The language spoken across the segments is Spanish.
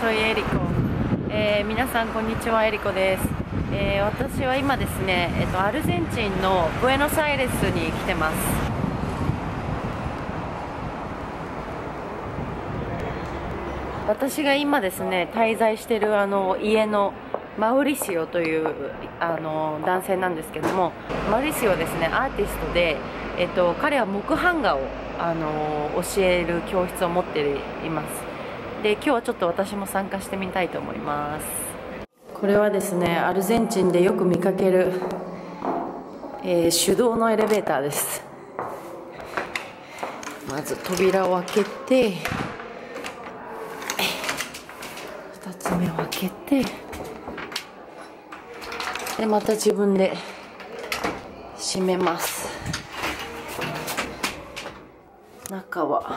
soy Eriko。皆さんこんにちは、エリコです。私は今ですね、アルゼンチンのブエノスアイレスに来てます。私が今ですね、滞在している家のマウリシオという男性なんですけども、マウリシオはですね、アーティストで、彼は木版画を教える教室を持っています。で、今日はちょっと私も参加してみたいと思います。これはですね、アルゼンチンでよく見かける、手動のエレベーターです。まず扉を開けて、2つ目を開けて、でまた自分で閉めます。中は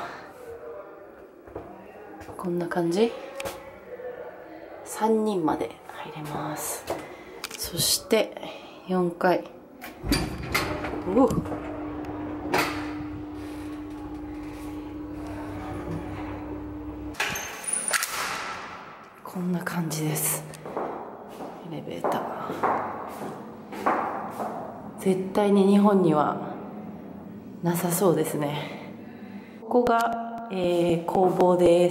こんな感じ。3人まで入れます。そして4階、こんな感じです。エレベーター絶対に日本にはなさそうですね。ここが、工房です。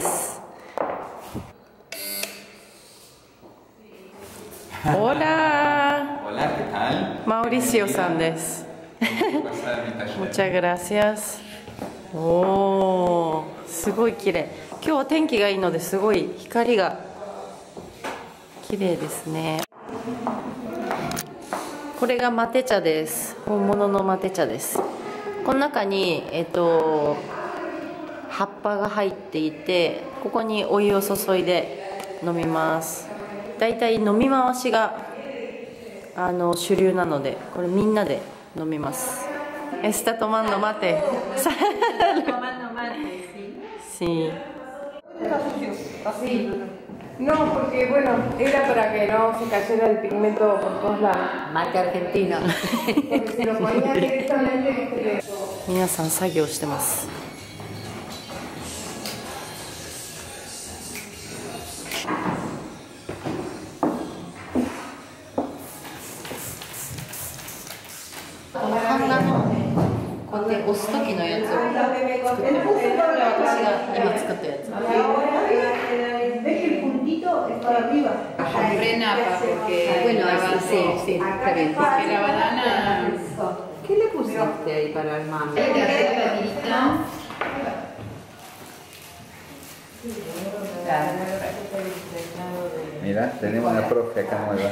ホラー、マウリシオさんです。Muchas gracias。おー、すごい綺麗。今日は天気がいいのですごい光が綺麗ですね。これがマテ茶です。本物のマテ茶です。この中に葉っぱが入っていて、ここにお湯を注いで飲みます。だいたい飲み回しが主流なので、これみんなで飲みます。Está tomando mate. Sí. No, porque bueno, era para que no se cayera el pigmento por todos lados. Mate argentino. Porque si lo ponía directamente, 皆さん作業してます。この版画のこうやって押す時のやつを作ってます。これは私が今作ったやつ。 Frena porque bueno, sí, está bien. Porque la banana, ¿qué le pusiste ahí para el mami? Mira, tenemos una profe acá nueva.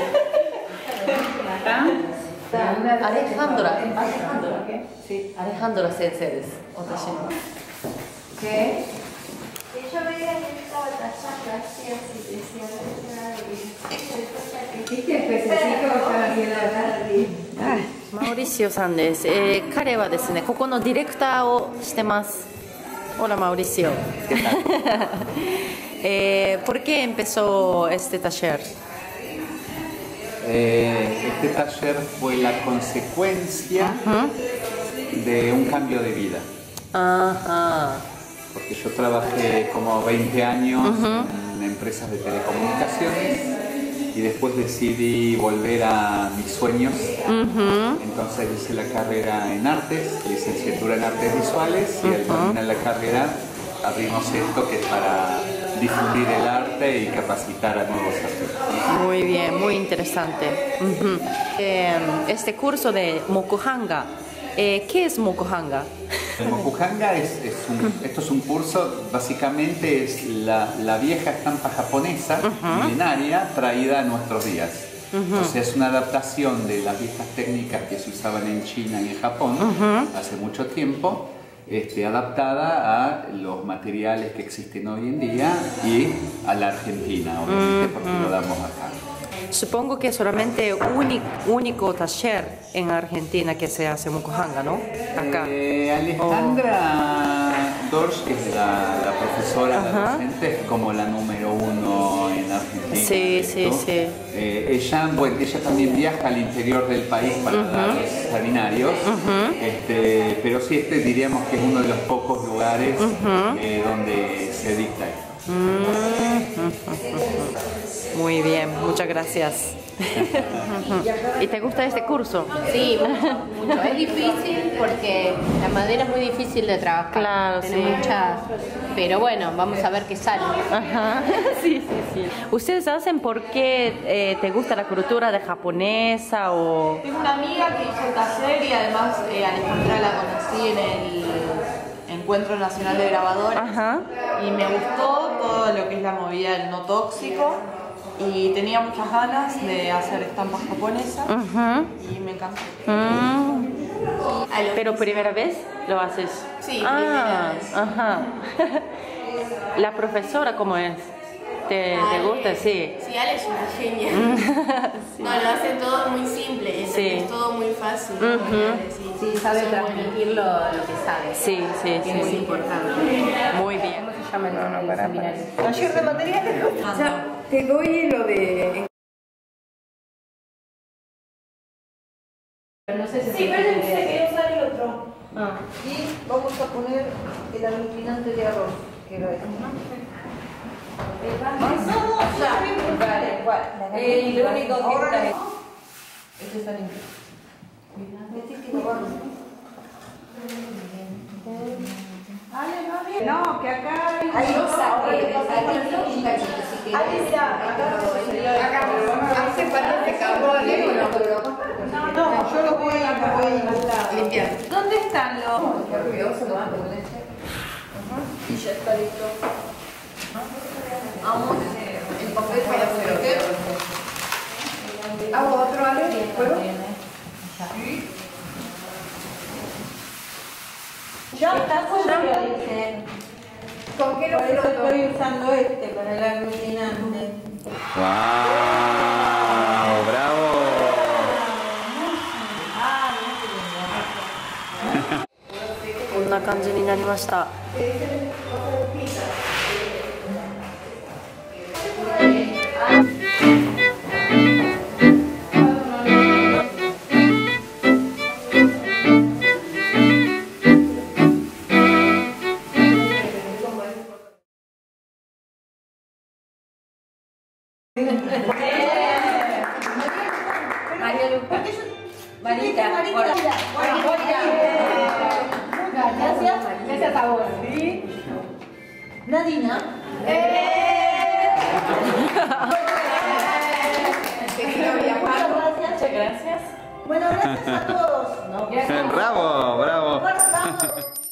Alejandra 先生です。私の。 ¿qué? Yo veía que estaba tallando así, así, decía, ¿Viste el pececito que estaba haciendo acá? マウリシオさんです。彼はですね、ここのディレクターをしてます。Hola Mauricio. ¿Por qué empezó este taller? Este taller fue la consecuencia de un cambio de vida. Porque yo trabajé como 20 años en empresas de telecomunicaciones y después decidí volver a mis sueños. Entonces hice la carrera en artes, licenciatura en artes visuales, y al terminar la carrera abrimos esto que es para difundir el arte y capacitar a nuevos artistas. Muy bien, muy interesante. Este curso de Mokuhanga, ¿qué es Mokuhanga? El Mokuhanga esto es un curso, básicamente es la vieja estampa japonesa milenaria traída a nuestros días. O sea, es una adaptación de las viejas técnicas que se usaban en China y en Japón hace mucho tiempo, adaptada a los materiales que existen hoy en día y a la Argentina, obviamente, porque lo damos acá. Supongo que solamente único taller en Argentina que se hace Mokuhanga, ¿no? Acá. Alejandra Dorsch, que es la profesora, la docente, es como la número 1 en Argentina. Sí, sí, sí. Ella también viaja al interior del país para dar seminarios, pero sí, diríamos que es uno de los pocos lugares donde se dicta esto. Muy bien, muchas gracias. ¿Y te gusta este curso? Sí, mucho. Es difícil porque la madera es muy difícil de trabajar. Claro, tiene sí. muchas, pero bueno, vamos a ver qué sale. Ajá. Sí, sí, sí. ¿Ustedes hacen por qué te gusta la cultura de japonesa o...? Tengo una amiga que hizo el taller y además Alejandra la conocí en el Encuentro Nacional de Grabadores. Ajá. Y me gustó todo lo que es la movida del no tóxico y tenía muchas ganas de hacer estampas japonesas y me encantó. ¿Pero primera vez lo haces? Sí, primera vez. Ajá. ¿La profesora cómo es? ¿Te gusta? Sí. Sí, Ale es una genia. Sí. No, lo hace todo muy simple, es, Sí. es todo muy fácil. Sí, sabe transmitir lo que sabe. Sí, sí, Que sí. es muy importante. Muy bien. ¿Cómo se llama el seminario? Taller de materiales. Ya, te doy lo de... Pero no sé si Sí, pero se quedó usar el otro. Y vamos a poner el aglutinante de arroz, que lo dejamos. El único que está... Este está limpio. Este hay que lavarlo. No, que acá... Ahí lo saqué. Hace falta que cambio de No, yo lo voy a limpiar. ¿Dónde están los? Y ya está listo. Vamos, el papel para hacer. ¿Hago otro Ale? ¿Puedo? Ya está solo, dice. ¿Con qué lo Por eso froto? estoy usando este para el aglutinante. ¡Wow! ¡Bravo! こんな感じになりました。 Gracias a vos. Nadina. Muchas gracias. Bueno, gracias a todos. ¡Bravo! ¡Bravo! Vamos.